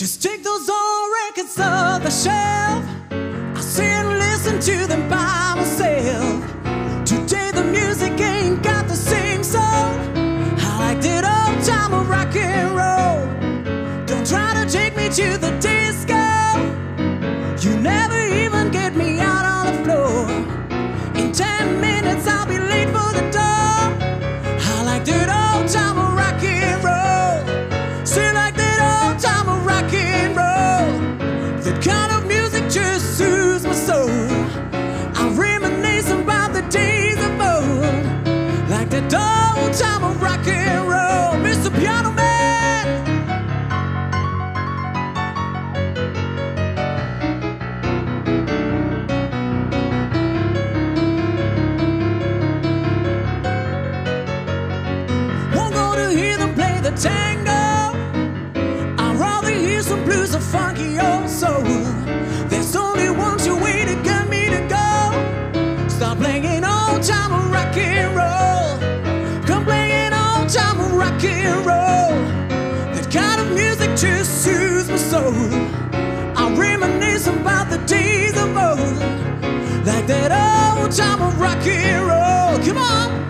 Just take those old records off the shelf. I sit and listen to them by myself. Today the music ain't got the same soul. I like that old time of rock and roll. Don't try to take me to the disco. You never even get me out on the floor. In 10 minutes I'll be late for the door. I like that old time of rock and roll. Still like that old time of rock and roll. That kind of music just soothes my soul. I reminisce about the days of old. Like that old time of rock and roll. Mr. Piano Man. Won't go to hear them play the tango. I'd rather hear some blues or funky old soul. There's only one true way to get me to go. Stop playing old time of rock and roll. Come playing old time of rock and roll. That kind of music just soothes my soul. I reminisce about the days of old. Like that old time of rock and roll. Come on.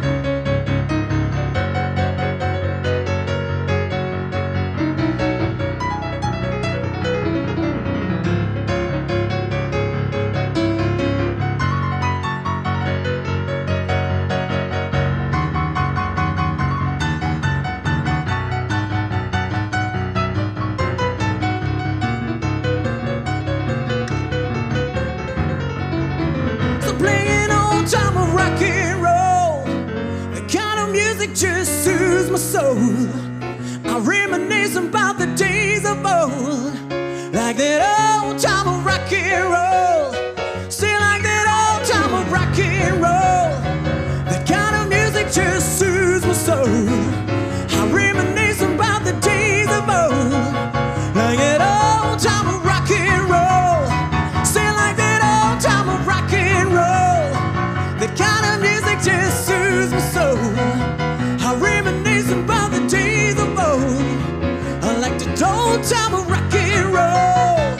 So playing old time of rock and roll. The kind of music just soothes my soul. I reminisce about the days of old. Like that old time of rock and roll. Still like that old time of rock and roll. The kind of music just soothes my soul. I reminisce about the days of old. Like that old time of rock and roll. Still like that old time of rock and roll. The kind of music just soothes my soul. I reminisce about the days of old. I like the old time of rock and roll.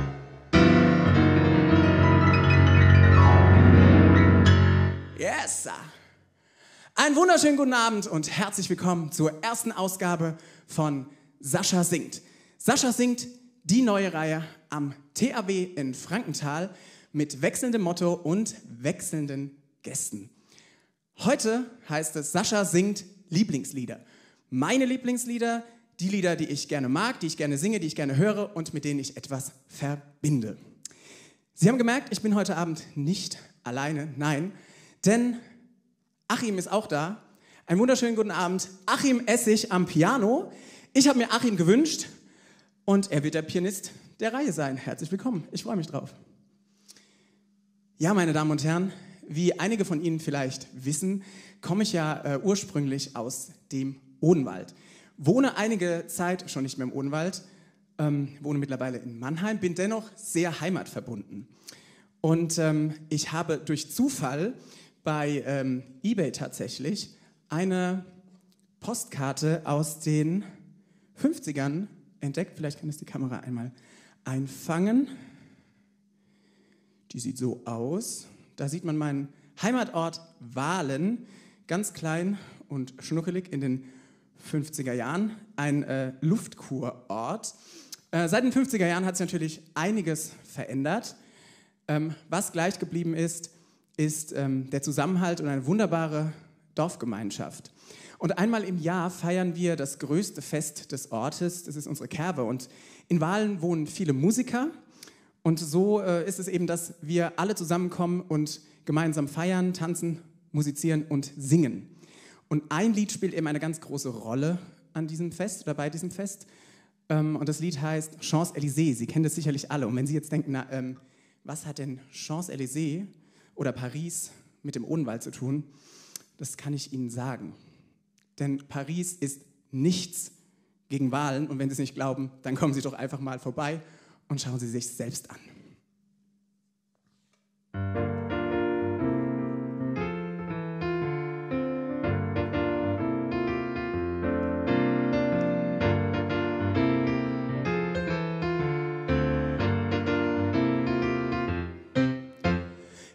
Yes, sir. Einen wunderschönen guten Abend und herzlich willkommen zur ersten Ausgabe von Sascha singt. Sascha singt, die neue Reihe am THW in Frankenthal mit wechselndem Motto und wechselnden Gästen. Heute heißt es Sascha singt Lieblingslieder. Meine Lieblingslieder, die Lieder, die ich gerne mag, die ich gerne singe, die ich gerne höre und mit denen ich etwas verbinde. Sie haben gemerkt, ich bin heute Abend nicht alleine, nein, denn Achim ist auch da. Einen wunderschönen guten Abend. Achim Essig am Piano. Ich habe mir Achim gewünscht und er wird der Pianist der Reihe sein. Herzlich willkommen, ich freue mich drauf. Ja, meine Damen und Herren, wie einige von Ihnen vielleicht wissen, komme ich ja ursprünglich aus dem Odenwald. Wohne einige Zeit schon nicht mehr im Odenwald, wohne mittlerweile in Mannheim, bin dennoch sehr heimatverbunden. Und ich habe durch Zufall bei eBay tatsächlich eine Postkarte aus den 50ern entdeckt. Vielleicht kann es die Kamera einmal einfangen. Die sieht so aus. Da sieht man meinen Heimatort Wahlen, ganz klein und schnuckelig in den 50er Jahren. Ein Luftkurort. Seit den 50er Jahren hat sich natürlich einiges verändert. Was gleich geblieben ist der Zusammenhalt und eine wunderbare Dorfgemeinschaft. Und einmal im Jahr feiern wir das größte Fest des Ortes, das ist unsere Kerbe. Und in Wahlen wohnen viele Musiker und so ist es eben, dass wir alle zusammenkommen und gemeinsam feiern, tanzen, musizieren und singen. Und ein Lied spielt eben eine ganz große Rolle an diesem Fest oder bei diesem Fest und das Lied heißt Champs-Élysées. Sie kennen das sicherlich alle und wenn Sie jetzt denken, na, was hat denn Champs-Élysées oder Paris mit dem Odenwald zu tun? Das kann ich Ihnen sagen. Denn Paris ist nichts gegen Wahlen und wenn Sie es nicht glauben, dann kommen Sie doch einfach mal vorbei und schauen Sie sich selbst an.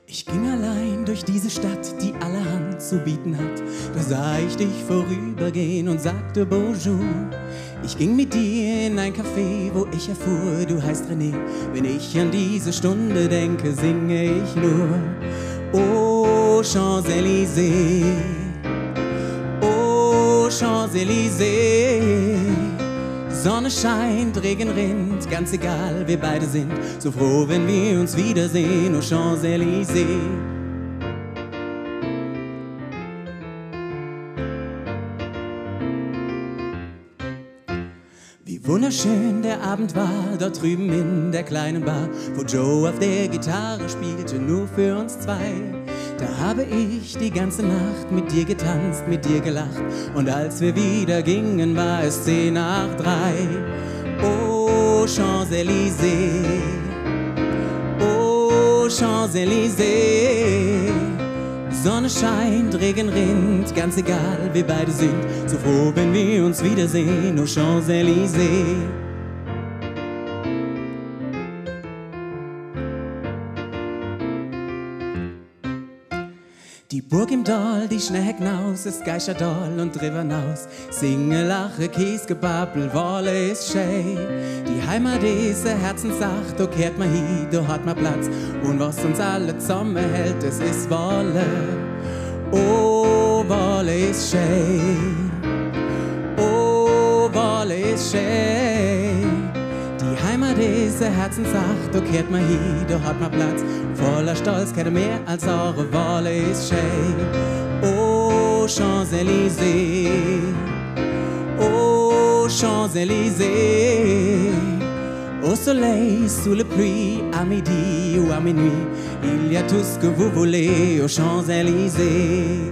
Ich ging allein durch diese Stadt, die allerhand zu bieten hat. Da sah ich dich vorübergehen und sagte Bonjour. Ich ging mit dir in ein Café, wo ich erfuhr, du heißt René. Wenn ich an diese Stunde denke, singe ich nur Oh Champs-Élysées, oh Champs-Élysées. Sonne scheint, Regen rinnt, ganz egal, wir beide sind so froh, wenn wir uns wiedersehen, aux Champs-Élysées. Wie wunderschön der Abend war, dort drüben in der kleinen Bar, wo Joe auf der Gitarre spielte, nur für uns zwei. Da habe ich die ganze Nacht mit dir getanzt, mit dir gelacht. Und als wir wieder gingen, war es 2:10. Oh Champs-Élysées, oh Champs-Élysées. Sonne scheint, Regen rinnt, ganz egal, wir beide sind so froh, wenn wir uns wiedersehen, aux Champs-Élysées. Die Burg im Dal, die Schneheknaus, es geistert doll und drüber naus. Singe, lache, Kiesgebabbel, Wolle ist schön. Die Heimat ist eine Herzenssache, da kehrt man hin, da hat man Platz. Und was uns alle zusammenhält, das ist Wolle. Oh, Wolle ist schön. Oh, Wolle ist schön. Die Heimat ist eine Herzenssache, da kehrt man hin, da hat man Platz. Voller Stolz kehrt mehr als eure Wolle ist schön. Oh Champs-Élysées, oh Champs-Élysées. Au soleil, sous le pluie, à midi ou à minuit, il y a tout ce que vous voulez aux Champs-Élysées.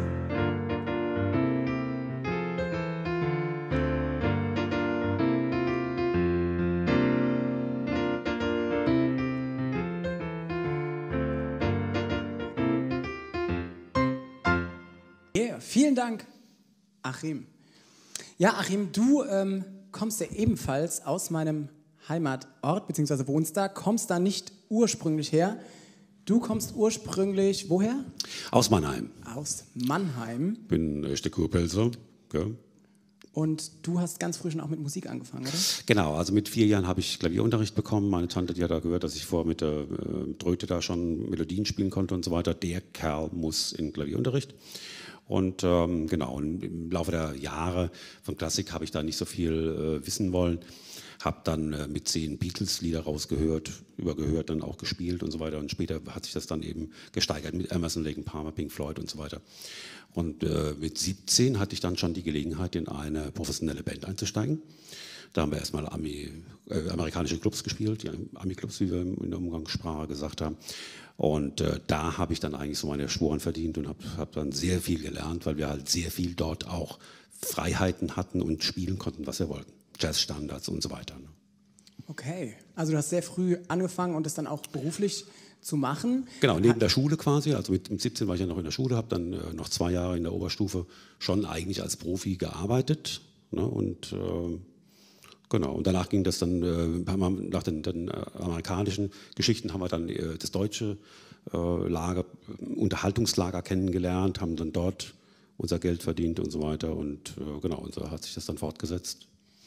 Yeah, vielen Dank, Achim. Ja, Achim, du kommst ja ebenfalls aus meinem Heimatort, beziehungsweise wohnst da, kommst da nicht ursprünglich her. Du kommst ursprünglich woher? Aus Mannheim. Aus Mannheim. Bin echter Kurpelzer. Gell? Und du hast ganz früh schon auch mit Musik angefangen, oder? Genau, also mit 4 Jahren habe ich Klavierunterricht bekommen. Meine Tante, die hat da gehört, dass ich vorher mit der Tröte da schon Melodien spielen konnte und so weiter. Der Kerl muss in Klavierunterricht. Und genau, und im Laufe der Jahre von Klassik habe ich da nicht so viel wissen wollen. Habe dann mit 10 Beatles-Lieder rausgehört, übergehört, dann auch gespielt und so weiter. Und später hat sich das dann eben gesteigert mit Emerson, Lake & Palmer, Pink Floyd und so weiter. Und mit 17 hatte ich dann schon die Gelegenheit, in eine professionelle Band einzusteigen. Da haben wir erstmal amerikanische Clubs gespielt, die Ami-Clubs, wie wir in der Umgangssprache gesagt haben. Und da habe ich dann eigentlich so meine Sporen verdient und habe dann sehr viel gelernt, weil wir halt sehr viel dort auch Freiheiten hatten und spielen konnten, was wir wollten. Jazzstandards und so weiter. Okay, also du hast sehr früh angefangen und das dann auch beruflich zu machen. Genau, neben der Schule quasi, also mit 17 war ich ja noch in der Schule, habe dann noch 2 Jahre in der Oberstufe schon eigentlich als Profi gearbeitet. Ne, und genau, und danach ging das dann, nach den amerikanischen Geschichten haben wir dann das deutsche Lager, Unterhaltungslager kennengelernt, haben dann dort unser Geld verdient und so weiter. Und genau, und so hat sich das dann fortgesetzt,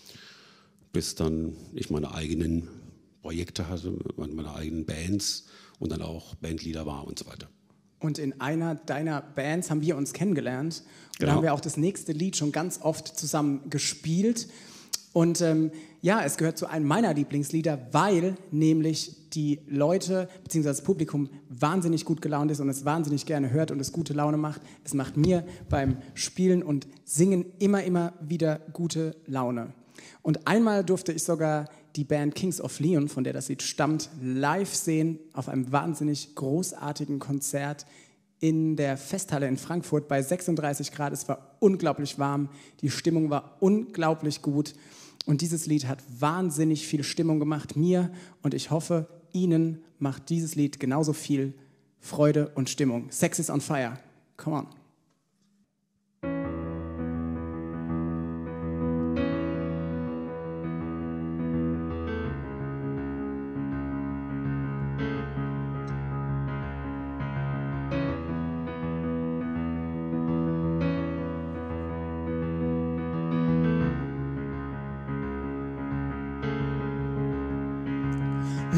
bis dann ich meine eigenen Projekte hatte, meine eigenen Bands und dann auch Bandleader war und so weiter. Und in einer deiner Bands haben wir uns kennengelernt. Und genau. Da haben wir auch das nächste Lied schon ganz oft zusammen gespielt. Und ja, es gehört zu einem meiner Lieblingslieder, weil nämlich die Leute bzw. das Publikum wahnsinnig gut gelaunt ist und es wahnsinnig gerne hört und es gute Laune macht. Es macht mir beim Spielen und Singen immer wieder gute Laune. Und einmal durfte ich sogar die Band Kings of Leon, von der das Lied stammt, live sehen auf einem wahnsinnig großartigen Konzert in der Festhalle in Frankfurt bei 36 Grad. Es war unglaublich warm, die Stimmung war unglaublich gut und dieses Lied hat wahnsinnig viel Stimmung gemacht, mir, und ich hoffe, Ihnen macht dieses Lied genauso viel Freude und Stimmung. Sex is on fire. Come on.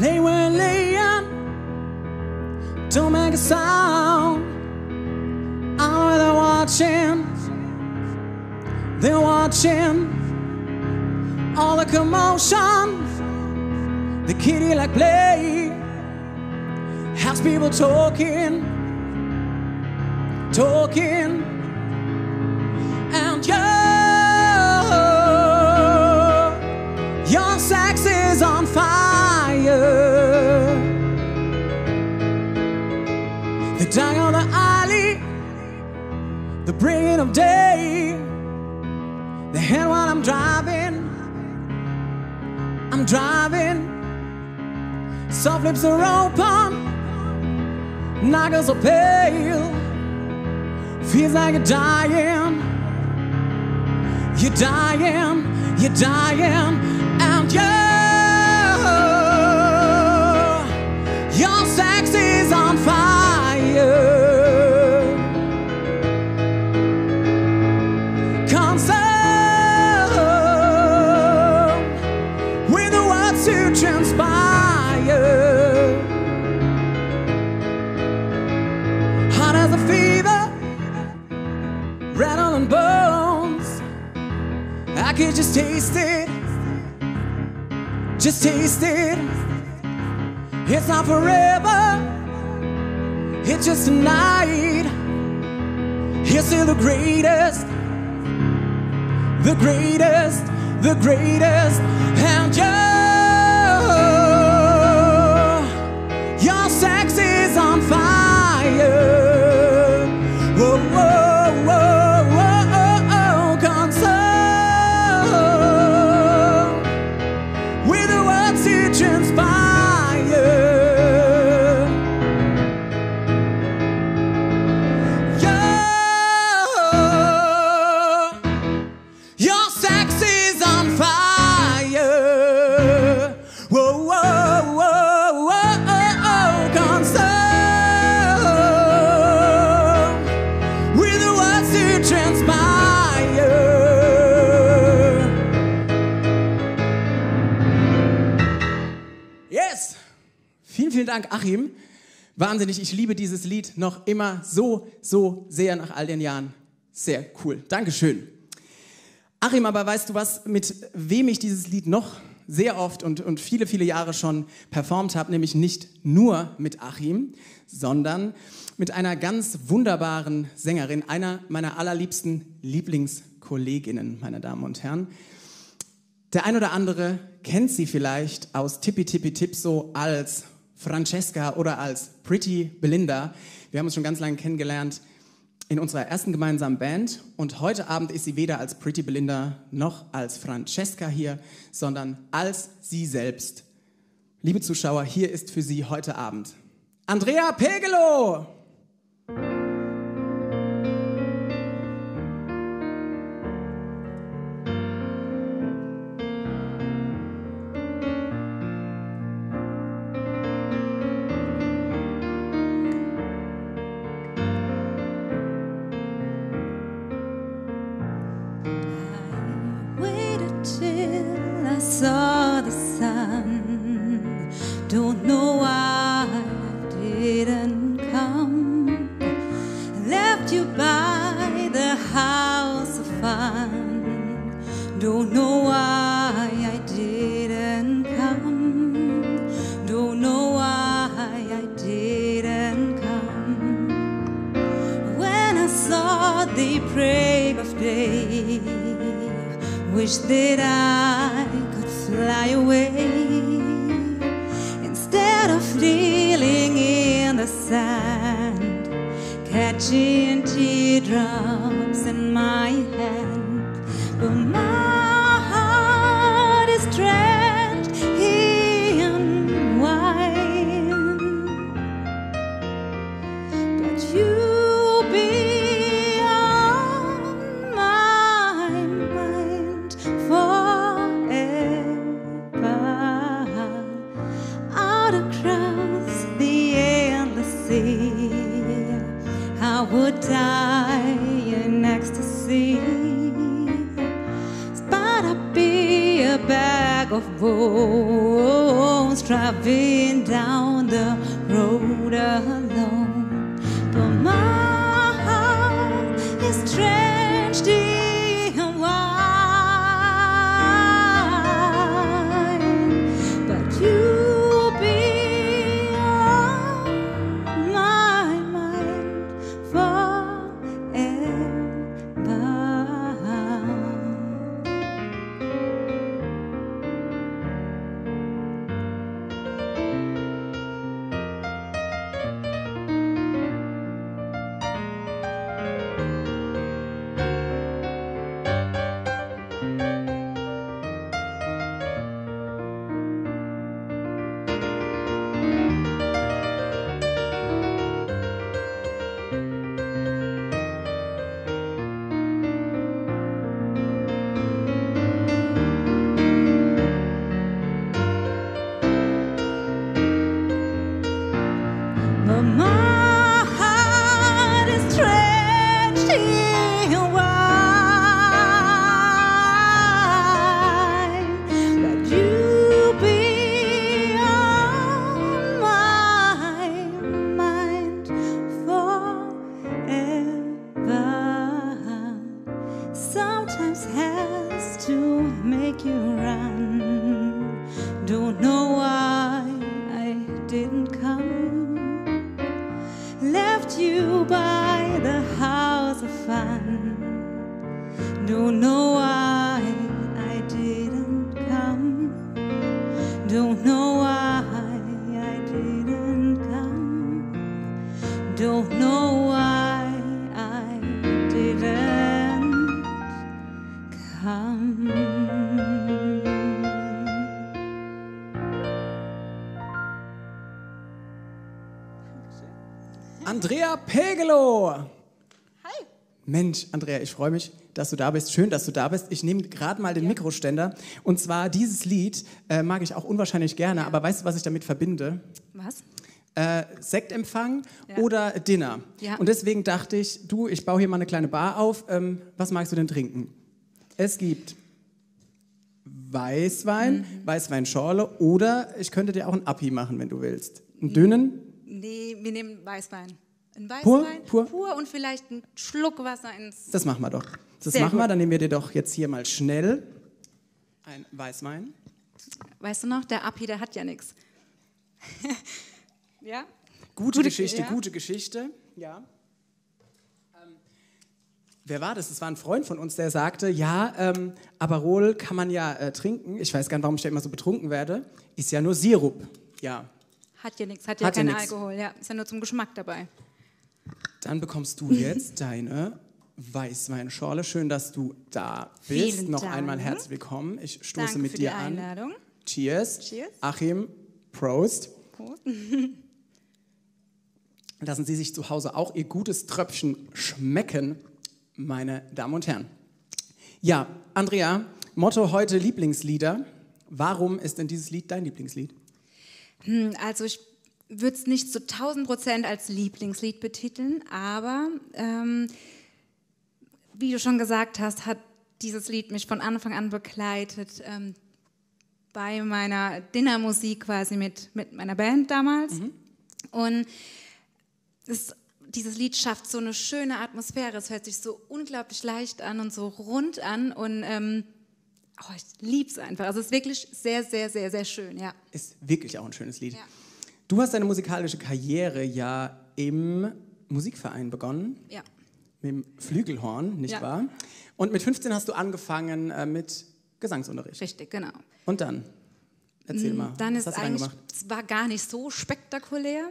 They were laying, don't make a sound. I know they're watching all the commotion. The kitty like play has people talking, and your sex is on fire. The dark of the alley, the breaking of day. The hand while I'm driving. Soft lips are open, knuckles are pale. Feels like you're dying, and your sex is on fire. To transpire, hot as a fever, rattle and bones. I could just taste it, It's not forever, it's just tonight. Here's to the greatest, and your sex is on fire. Whoa, whoa, whoa, whoa, oh, console with the words to transpire. Your sex is on fire. Whoa, whoa, whoa, whoa, console with the words to transpire. Yes! Vielen Dank, Achim. Wahnsinnig, ich liebe dieses Lied noch immer so sehr nach all den Jahren. Sehr cool. Dankeschön. Achim, aber weißt du was, mit wem ich dieses Lied noch sehr oft und viele Jahre schon performt habe, nämlich nicht nur mit Achim, sondern mit einer ganz wunderbaren Sängerin, einer meiner allerliebsten Lieblingskolleginnen, meine Damen und Herren. Der ein oder andere kennt sie vielleicht aus Tippi Tippi Tipso als Francesca oder als Pretty Belinda. Wir haben uns schon ganz lange kennengelernt in unserer ersten gemeinsamen Band, und heute Abend ist sie weder als Pretty Belinda noch als Francesca hier, sondern als sie selbst. Liebe Zuschauer, hier ist für Sie heute Abend Andrea Pegelo! Saw the sun, don't know why I didn't come. Left you by the house of fun, don't know why I didn't come. Don't know why I didn't come. When I saw the break of day, wish that I could fly away instead of kneeling in the sand, catching teardrops in my hand. But my heart is drenched in wine, but you be on my mind forever. Out across the endless sea, I would die in ecstasy. But I'd be a bag of bones traveling I've been down the road alone, but my heart is drenched in wine. But you'll be on my mind forever. But my heart is drenched in wine. But you be on my mind forever. Sometimes has to make you run. Don't know why I didn't come. Left you by the house of fun. Don't know why I didn't come. Don't know why I didn't come. Don't know why I didn't come. Andrea Pegelow. Hi. Mensch, Andrea, ich freue mich, dass du da bist. Schön, dass du da bist. Ich nehme gerade mal den Mikroständer. Und zwar dieses Lied mag ich auch unwahrscheinlich gerne. Aber weißt du, was ich damit verbinde? Was? Sektempfang Ja. oder Dinner. Ja. Und deswegen dachte ich, ich baue hier mal eine kleine Bar auf. Was magst du denn trinken? Es gibt Weißwein, Weißweinschorle oder ich könnte dir auch einen Api machen, wenn du willst. Einen dünnen? Nee, wir nehmen Weißwein. Ein Pur? Weißwein, Pur? und vielleicht einen Schluck Wasser ins... Das machen wir doch. Das Sehr machen wir, gut. dann nehmen wir dir doch jetzt hier mal schnell ein Weißwein. Weißt du noch, der Api, der hat ja nichts. Ja? Gute Geschichte, ja. gute Geschichte. Ja. Wer war das? Das war ein Freund von uns, der sagte, ja, Aperol kann man ja trinken. Ich weiß gar nicht, warum ich da immer so betrunken werde. Ist ja nur Sirup. Ja. Hat ja nichts, hat ja Hat ja keinen nix. Alkohol. Ja, ist ja nur zum Geschmack dabei. Dann bekommst du jetzt deine Weißweinschorle. Schön, dass du da bist. Vielen Noch Dank. einmal herzlich willkommen. Ich stoße Danke mit für dir die an. Einladung. Cheers. Cheers. Achim, Prost. Prost. Lassen Sie sich zu Hause auch Ihr gutes Tröpfchen schmecken, meine Damen und Herren. Ja, Andrea, Motto heute Lieblingslieder. Warum ist denn dieses Lied dein Lieblingslied? Also ich würde es nicht zu 1000% als Lieblingslied betiteln, aber wie du schon gesagt hast, hat dieses Lied mich von Anfang an begleitet bei meiner Dinnermusik quasi mit meiner Band damals. Und dieses Lied schafft so eine schöne Atmosphäre. Es hört sich so unglaublich leicht an und so rund an und ich liebe es einfach. Also es ist wirklich sehr, sehr, sehr, sehr schön, ja. Ist wirklich auch ein schönes Lied. Ja. Du hast deine musikalische Karriere ja im Musikverein begonnen, Ja. mit dem Flügelhorn, nicht Ja. wahr? Und mit 15 hast du angefangen mit Gesangsunterricht. Richtig, genau. Und dann? Erzähl mal, Dann was ist hast du dann eigentlich, gemacht? es war gar nicht so spektakulär.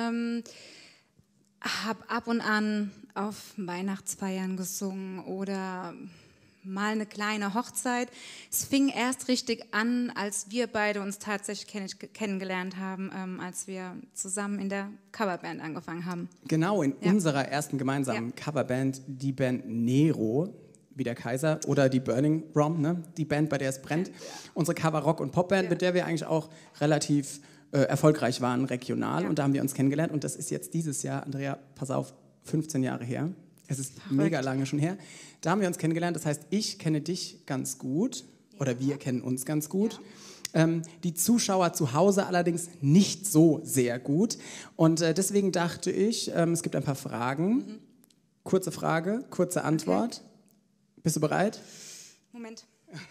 Habe ab und an auf Weihnachtsfeiern gesungen oder mal eine kleine Hochzeit. Es fing erst richtig an, als wir beide uns tatsächlich kennengelernt haben, als wir zusammen in der Coverband angefangen haben. Genau, in Ja. unserer ersten gemeinsamen Ja. Coverband, die Band Nero, wie der Kaiser, oder die Burning Rom, ne? Die Band, bei der es brennt. Ja. Unsere Cover-Rock- und Popband, Ja. mit der wir eigentlich auch relativ erfolgreich waren, regional. Ja. Und da haben wir uns kennengelernt. Und das ist jetzt dieses Jahr, Andrea, pass auf, 15 Jahre her. Es ist mega lange schon her. Da haben wir uns kennengelernt. Das heißt, ich kenne dich ganz gut oder wir kennen uns ganz gut. Die Zuschauer zu Hause allerdings nicht so sehr gut. Und deswegen dachte ich, es gibt ein paar Fragen. Kurze Frage, kurze Antwort. Okay. Bist du bereit? Moment.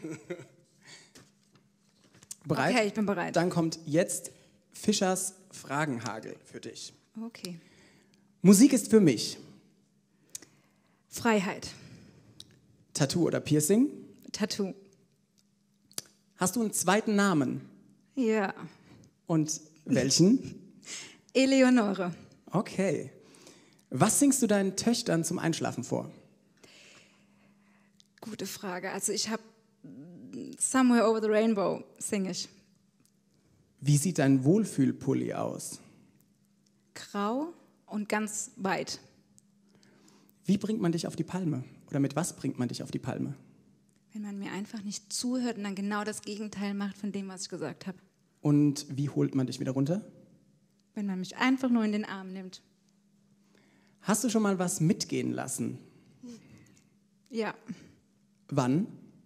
Bereit? Okay, ich bin bereit. Dann kommt jetzt Fischers Fragenhagel für dich. Okay. Musik ist für mich Freiheit. Tattoo oder Piercing? Tattoo. Hast du einen zweiten Namen? Ja. Und welchen? Eleonore. Okay. Was singst du deinen Töchtern zum Einschlafen vor? Gute Frage. Also ich habe Somewhere Over the Rainbow singe ich. Wie sieht dein Wohlfühlpulli aus? Grau und ganz weit. Wie bringt man dich auf die Palme? Oder mit was bringt man dich auf die Palme? Wenn man mir einfach nicht zuhört und dann genau das Gegenteil macht von dem, was ich gesagt habe. Und wie holt man dich wieder runter? Wenn man mich einfach nur in den Arm nimmt. Hast du schon mal was mitgehen lassen? Ja. Wann?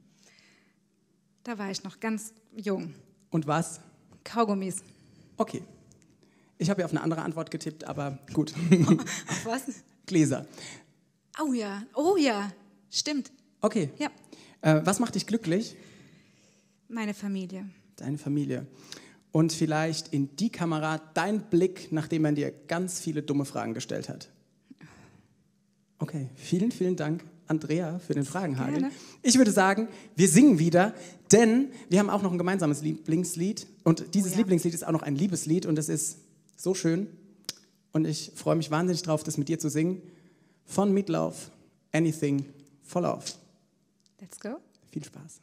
Da war ich noch ganz jung. Und was? Kaugummis. Okay. Ich habe ja auf eine andere Antwort getippt, aber gut. Auf was? Gläser. Oh ja, stimmt. Okay. Ja. Was macht dich glücklich? Meine Familie. Deine Familie. Und vielleicht in die Kamera dein Blick, nachdem man dir ganz viele dumme Fragen gestellt hat. Okay, vielen, vielen Dank, Andrea, für den Fragenhagel. Gerne. Ich würde sagen, wir singen wieder, denn wir haben auch noch ein gemeinsames Lieblingslied. Und dieses Lieblingslied ist auch noch ein Liebeslied und es ist so schön. Und ich freue mich wahnsinnig drauf, das mit dir zu singen. Von Meatloaf, Anything for Love. Let's go. Viel Spaß.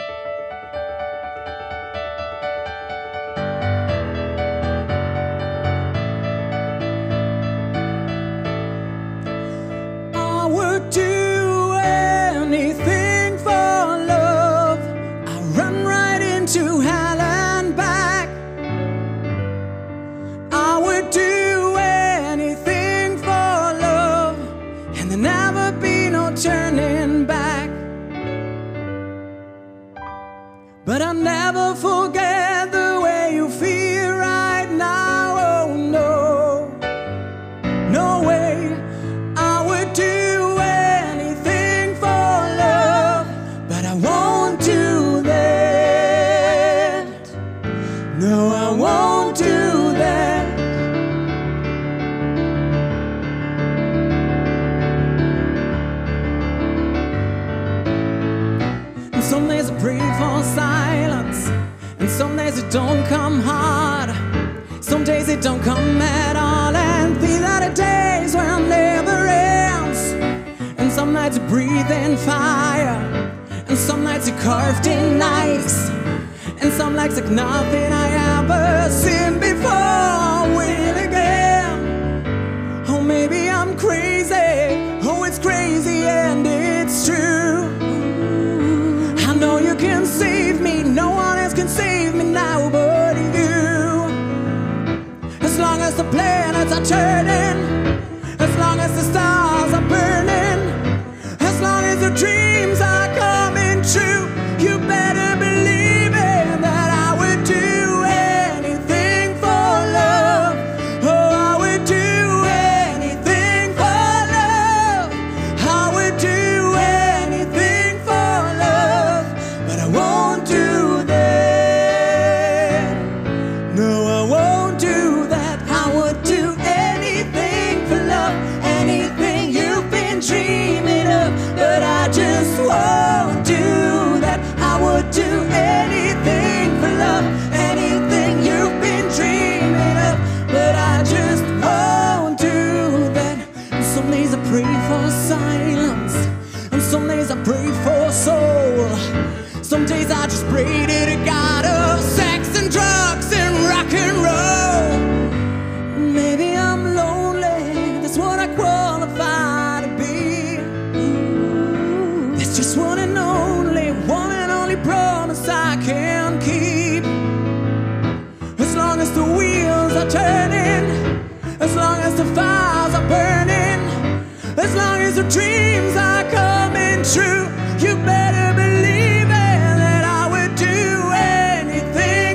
I would do anything for love. I run right into hell and back. I would do anything for love, and there never be no turning back. But I'll never forget the way you feel right now. Oh no, no way. I would do anything for love, but I won't do that. No, I won't do that. And some days I pray for silence, and some days it don't come hard. Some days it don't come at all, and these are the days when never ends. And some nights you breathe in fire, and some nights you carved in ice, and some nights like nothing I ever seen before. Will again. Oh, maybe I'm crazy. Oh, it's crazy and it's true. I know you can save me. No one else can save me now but you. As long as the planets are turning, as long as the stars are burning, as long as the dreams are coming true, you better believe it, that I would do anything for love. Oh, I would do anything for love. I would do anything for love, but I won't do that. No, I won't do that. I would do anything for love, anything you've been dreaming of, but I just won't do that. I would do anything for love, anything you've been dreaming of, but I just won't do that. And some days I pray for silence, and some days I pray for soul. Some days I just pray to the God of sex and drugs and rock and roll. Maybe I'm lonely, that's what I qualify to be. It's just one and only promise I can keep. As long as the wheels are turning, as long as the fires are burning, as long as the dreams are coming true, you better believe it, that I would do anything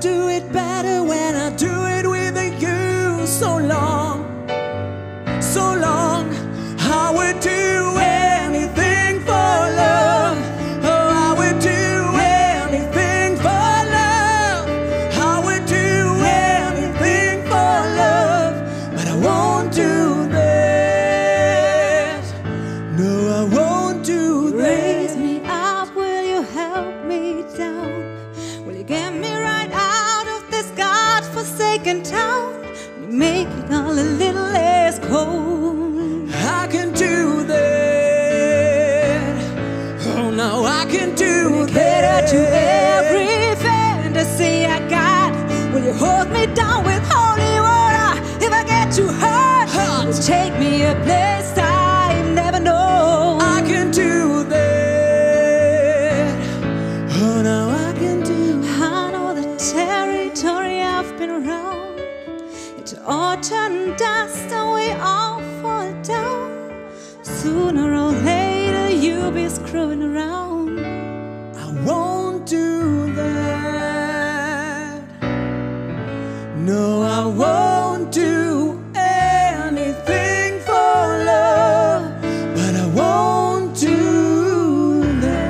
do it better when I do it with you. So long, so long, I would do anything for love. Oh, I would do anything for love. I would do anything for love, but I won't do that. No, I won't do that. Raise me up, will you help me down? Will you get me right out of this God-forsaken town? Will you make it all a little less cold? I can do that. Oh no, I can do that. To every fantasy I got, will you hold me down with holy water? If I get too hurt, will you take me a place I've never known? I can do that. Oh no, I can do. I know the territory I've been around. It's autumn dust and we all fall down. Sooner or later you'll be screwing around. I won't do that. No, I won't do anything for love, but I won't do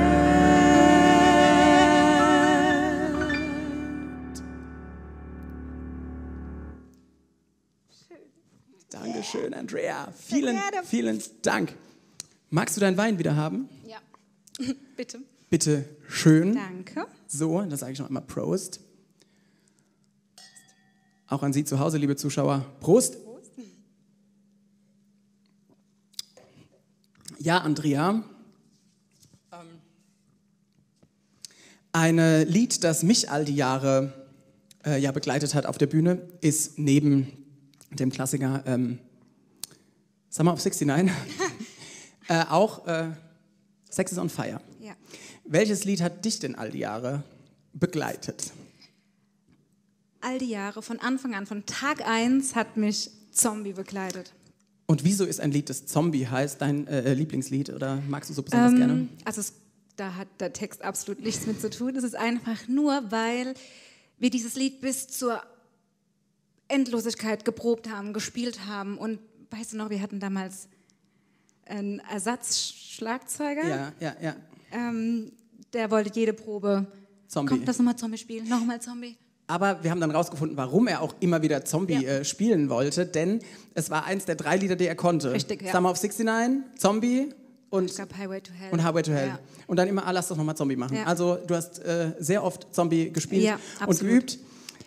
that. Dankeschön, Andrea. Vielen, vielen Dank. Magst du deinen Wein wieder haben? Ja, bitte. Bitte schön. Danke. So, das sage ich noch einmal Prost. Auch an Sie zu Hause, liebe Zuschauer. Prost. Ja, Andrea. Ein Lied, das mich all die Jahre begleitet hat auf der Bühne, ist neben dem Klassiker Summer of 69 auch Sex is on Fire. Ja. Welches Lied hat dich denn all die Jahre begleitet? All die Jahre, von Anfang an, von Tag 1 hat mich Zombie begleitet. Und wieso ist ein Lied, das Zombie heißt, dein Lieblingslied oder magst du so besonders gerne? Also da hat der Text absolut nichts mit zu tun. Es ist einfach nur, weil wir dieses Lied bis zur Endlosigkeit geprobt haben, gespielt haben. Und weißt du noch, wir hatten damals einen Ersatzschlagzeuger. Ja. Der wollte jede Probe. Zombie. Kommt das nochmal Zombie spielen? Nochmal Zombie? Aber wir haben dann rausgefunden, warum er auch immer wieder Zombie spielen wollte, denn es war eins der 3 Lieder, die er konnte. Richtig, ja. Summer of 69, Zombie und Ich glaube Highway to Hell. Highway to Hell. Ja. Und dann immer, lass doch nochmal Zombie machen. Ja. Also du hast sehr oft Zombie gespielt Ja, und absolut. geübt.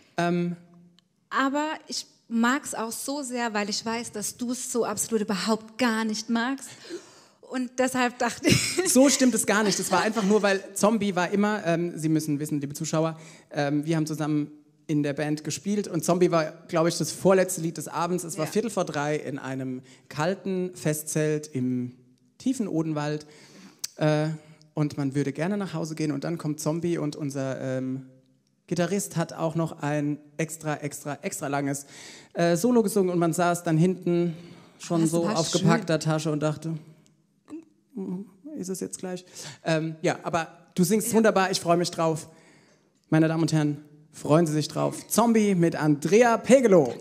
Aber ich mag es auch so sehr, weil ich weiß, dass du es so absolut überhaupt gar nicht magst. Und deshalb dachte ich... So stimmt es gar nicht. Das war einfach nur, weil Zombie war immer, Sie müssen wissen, liebe Zuschauer, wir haben zusammen in der Band gespielt und Zombie war, glaube ich, das vorletzte Lied des Abends. Es war 2:45 in einem kalten Festzelt im tiefen Odenwald und man würde gerne nach Hause gehen und dann kommt Zombie und unser Gitarrist hat auch noch ein extra langes Solo gesungen und man saß dann hinten schon Das so war auf schön. gepackter Tasche und dachte, ist es jetzt gleich? Ja, aber du singst wunderbar, ich freue mich drauf. Meine Damen und Herren, freuen Sie sich drauf. Zombie mit Andrea Pegelow.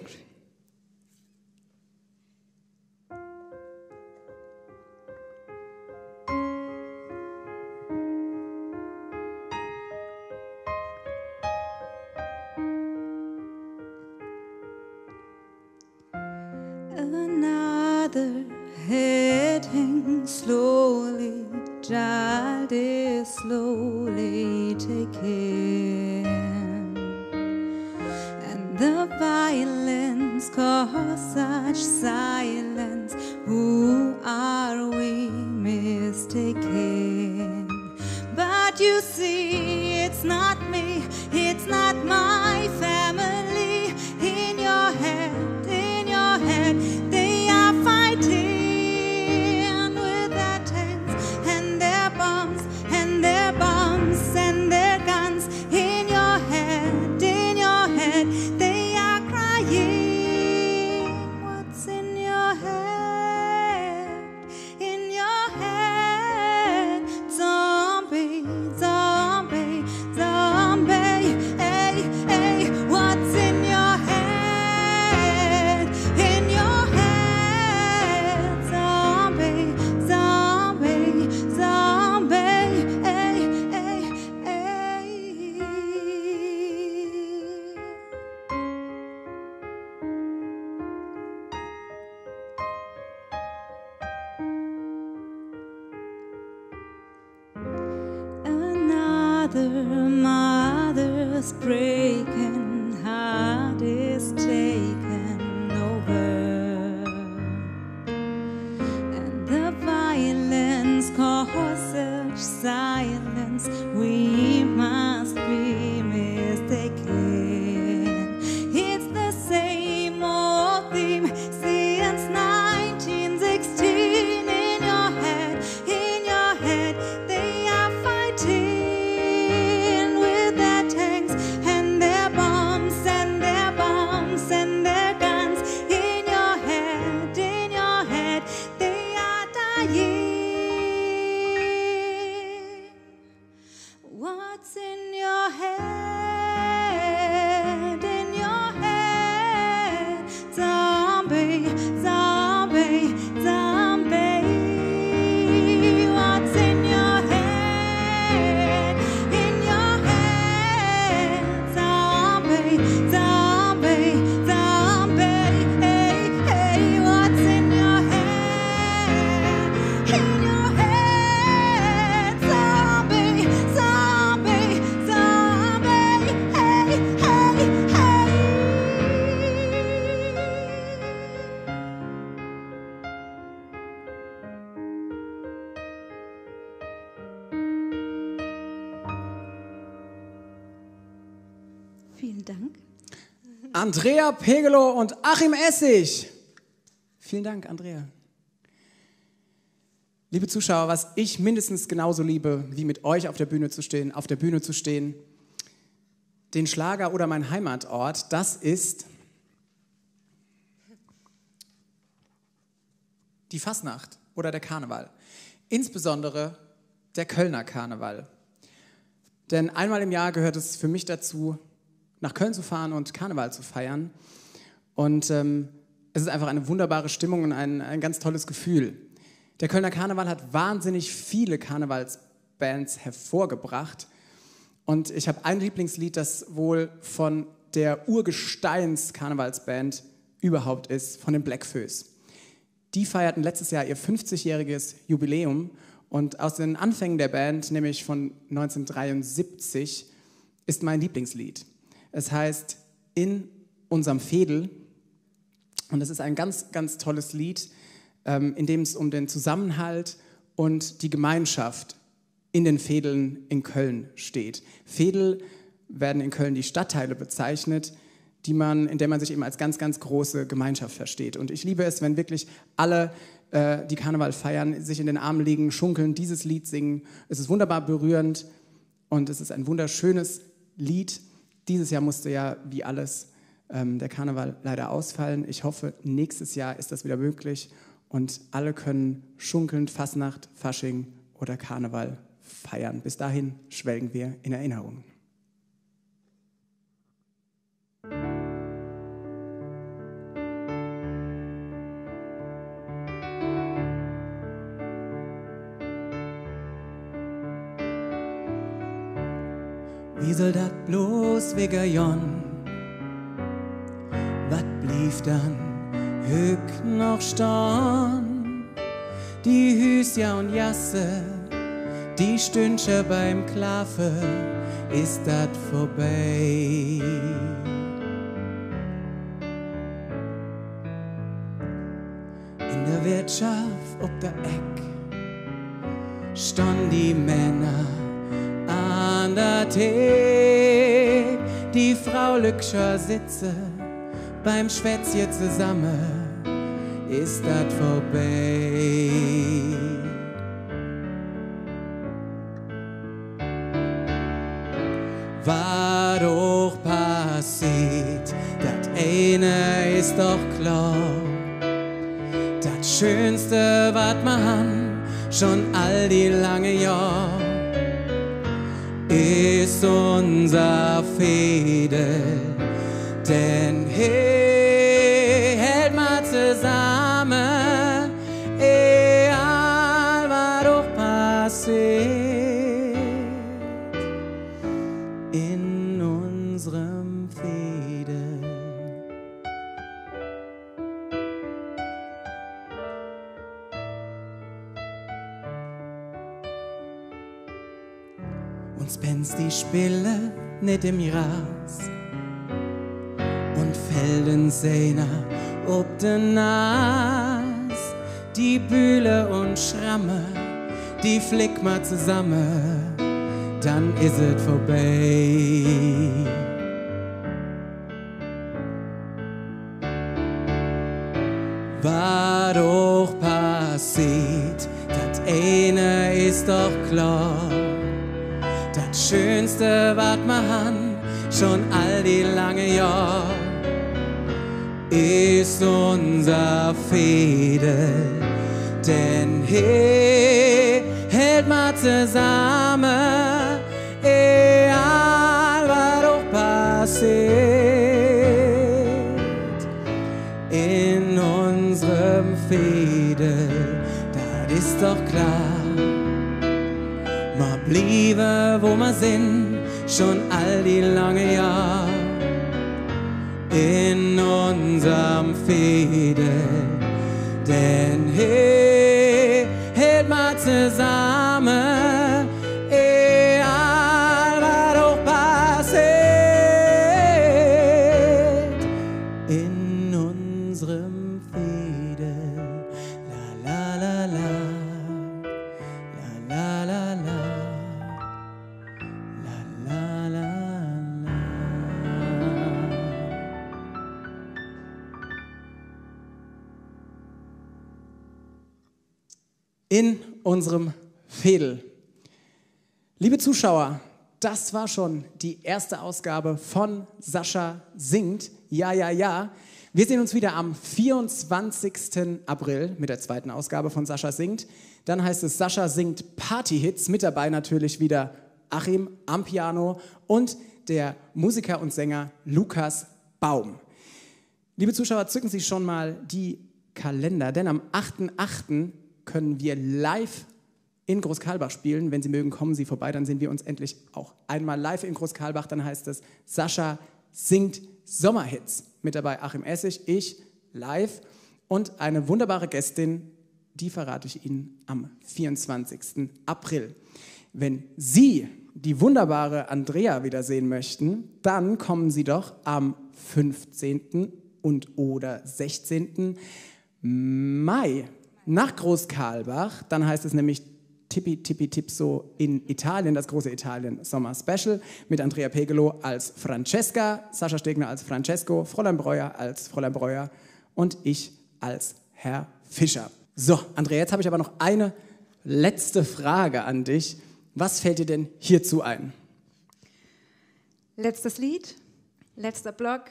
Another heading slowly, child is slowly taken, and the violence caused such silence. Who are we mistaken? But you see, it's not me, it's not my family. In your head, they are fighting with their tanks and their bombs and their bombs and their guns. In your head, they are crying. What's in your head? In your head, zombie, zombie. mother's breaking heart is taken over, and the violence causes silence. We must be mistaken. It's the same old theme since 1916. In your head, they are fighting with their tanks and their bombs and their bombs and their guns. In your head, they are dying. What's in your head? In your head, zombie, zombie, zombie. What's in your head? In your head, zombie, zombie, zombie. Hey, hey, what's in your head? In your head, zombie, zombie, zombie. Hey, hey, hey. Vielen Dank. Andrea Pegelow und Achim Essig. Vielen Dank, Andrea. Liebe Zuschauer, was ich mindestens genauso liebe, wie mit euch auf der Bühne zu stehen, den Schlager oder mein Heimatort, das ist die Fasnacht oder der Karneval. Insbesondere der Kölner Karneval. Denn einmal im Jahr gehört es für mich dazu, nach Köln zu fahren und Karneval zu feiern. Und es ist einfach eine wunderbare Stimmung und ein ganz tolles Gefühl. Der Kölner Karneval hat wahnsinnig viele Karnevalsbands hervorgebracht. Und ich habe ein Lieblingslied, das wohl von der Urgesteins-Karnevalsband überhaupt ist, von den Blackfoes. Die feierten letztes Jahr ihr 50-jähriges Jubiläum. Und aus den Anfängen der Band, nämlich von 1973, ist mein Lieblingslied. Es heißt In unserem Veedel. Und es ist ein ganz, ganz tolles Lied, in dem es um den Zusammenhalt und die Gemeinschaft in den Veedeln in Köln steht. Veedel werden in Köln die Stadtteile bezeichnet, in der man sich eben als ganz, ganz große Gemeinschaft versteht. Und ich liebe es, wenn wirklich alle, die Karneval feiern, sich in den Armen liegen, schunkeln, dieses Lied singen. Es ist wunderbar berührend und es ist ein wunderschönes Lied. Dieses Jahr musste ja, wie alles, der Karneval leider ausfallen. Ich hoffe, nächstes Jahr ist das wieder möglich und alle können schunkelnd Fasnacht, Fasching oder Karneval feiern. Bis dahin schwelgen wir in Erinnerung. Wie soll dat bloß wegen Jon? Wat blieb dann hück noch stehen? Die Hüsja und Jasse, die Stündche beim Klafe, ist dat vorbei. In der Wirtschaft ob der Eck standen die Männer an der Theke, die Frau Lückscher sitze beim Schwätzchen zusammen, ist dat vorbei. War doch passiert, dat eine ist doch klar, dat Schönste, wat man han, schon all die lange Jahr, ist unser Veedel, denn hey, hält mal zusammen, egal was doch passiert in unserem Veedel. Uns pens die Spille nicht im Gras und Felden sehner ob den Nas. Die Bühle und Schramme, die flick mal zusammen, dann ist es vorbei. Was doch passiert, das eine ist doch klar. Das Schönste, was man han, schon all die lange Jahr, ist unser Fädel. Denn he hält man zusammen, egal was doch passiert. In unserem Fädel, das ist doch klar. Ma bliebe, wo ma sind, schon all die lange Jahr. In unserem Fädel, denn he hält ma zusammen, egal was auch passiert. In unserem Fädel, la la la la, la la la la, la la la la. In unserem Fädel. Liebe Zuschauer, das war schon die erste Ausgabe von Sascha singt. Ja, ja, ja. Wir sehen uns wieder am 24. April mit der zweiten Ausgabe von Sascha singt. Dann heißt es Sascha singt Partyhits. Mit dabei natürlich wieder Achim am Piano und der Musiker und Sänger Lukas Baum. Liebe Zuschauer, zücken Sie schon mal die Kalender, denn am 8.8. können wir live in Großkarlbach spielen. Wenn Sie mögen, kommen Sie vorbei, dann sehen wir uns endlich auch einmal live in Großkarlbach. Dann heißt es Sascha singt Sommerhits. Mit dabei Achim Essig, ich live und eine wunderbare Gästin, die verrate ich Ihnen am 24. April. Wenn Sie die wunderbare Andrea wiedersehen möchten, dann kommen Sie doch am 15. und oder 16. Mai nach Großkarlbach. Dann heißt es nämlich Tippi Tippi Tipso in Italien, das große Italien-Sommer-Special mit Andrea Pegelo als Francesca, Sascha Stegner als Francesco, Fräulein Breuer als Fräulein Breuer und ich als Herr Fischer. So, Andrea, jetzt habe ich aber noch eine letzte Frage an dich. Was fällt dir denn hierzu ein? Letztes Lied, letzter Block,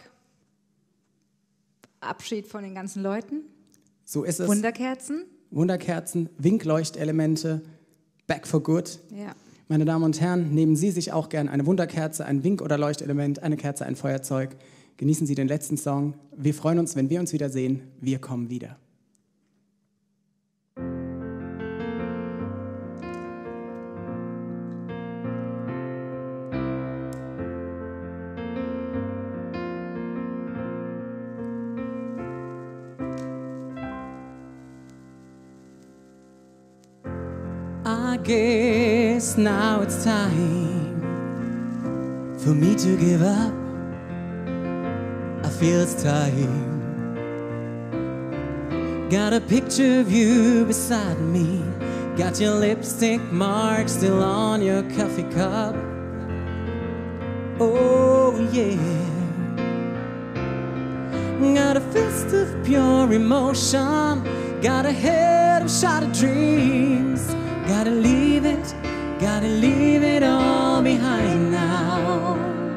Abschied von den ganzen Leuten. So ist es. Wunderkerzen. Wunderkerzen, Winkleuchtelemente, Back for Good. Ja. Meine Damen und Herren, nehmen Sie sich auch gern eine Wunderkerze, ein Wink- oder Leuchtelement, eine Kerze, ein Feuerzeug. Genießen Sie den letzten Song. Wir freuen uns, wenn wir uns wiedersehen. Wir kommen wieder. I guess now it's time for me to give up. I feel it's time. Got a picture of you beside me. Got your lipstick mark still on your coffee cup. Oh yeah. Got a fist of pure emotion. Got a head of shattered dreams. Gotta leave it all behind now.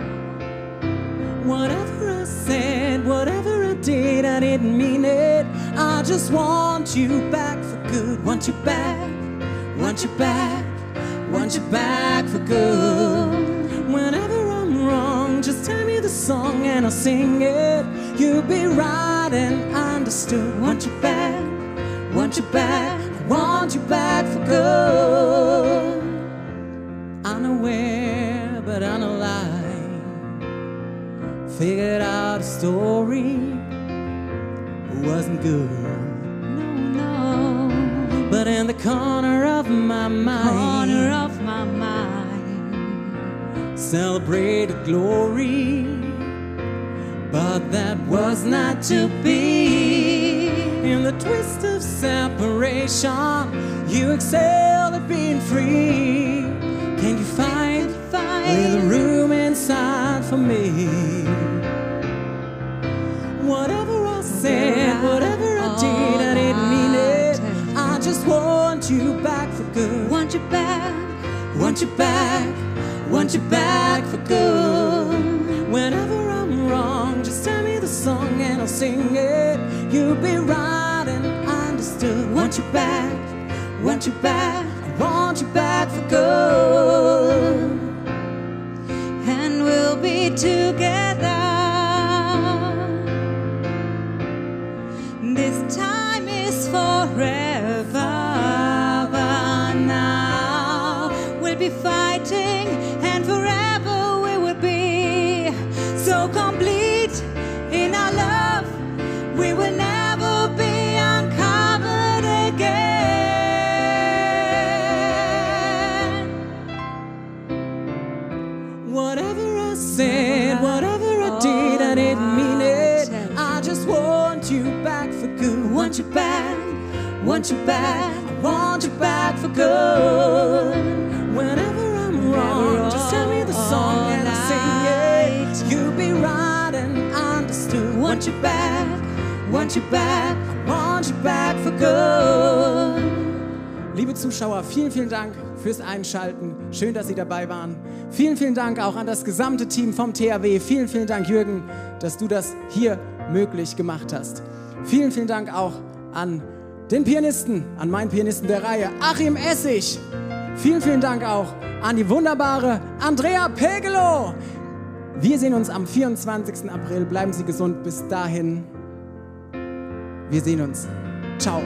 Whatever I said, whatever I did, I didn't mean it. I just want you back for good. Want you back, want you back, want you back for good. Whenever I'm wrong, just tell me the song and I'll sing it. You'll be right and understood. Want you back, want you back. Want you back for good. Unaware, but unalive. Figured out a story. Wasn't good. No, no. But in the corner of my mind, celebrated glory, but that was not to be. In the twist of separation, you excel at being free. Can you find a little room inside for me? Whatever I said, whatever I did, I didn't mean it. I just want you back for good. Want you back, Want you back, want you back for good. Whenever I'm wrong, just tell me the song and I'll sing it. You'll be right and understood. Want you back, want you back, I want you back for good. and we'll be together. This time is forever. Now we'll be fighting, and forever we will be so complete in our love. We will never be uncovered again. Whatever I said, whatever I did, I didn't mean it. I just want you back for good. Want you back, want you back, I want you back for good. Whenever I'm wrong, just tell me the song and I'll sing it. You'll be right and understood. want you back, want you back. I want you back for good. Liebe Zuschauer, vielen, vielen Dank fürs Einschalten. Schön, dass Sie dabei waren. Vielen, vielen Dank auch an das gesamte Team vom THW. Vielen, vielen Dank, Jürgen, dass du das hier möglich gemacht hast. Vielen, vielen Dank auch an den Pianisten, an meinen Pianisten der Reihe, Achim Essig. Vielen, vielen Dank auch an die wunderbare Andrea Pegelow. Wir sehen uns am 24. April. Bleiben Sie gesund. Bis dahin. Wir sehen uns. Ciao.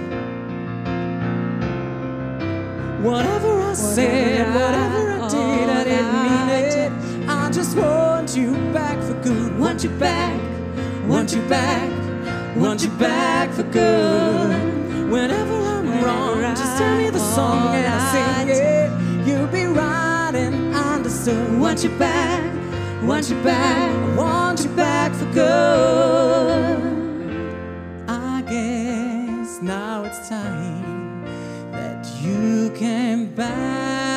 Whatever I said, whatever I did, I didn't mean it. I just want you back for good. Want you back, want you back, want you back for good. Whenever I'm wrong, just tell me the song and I'll sing it. You'll be right and understood. Want you back, want you back, I want you back for good. I guess now it's time that you came back.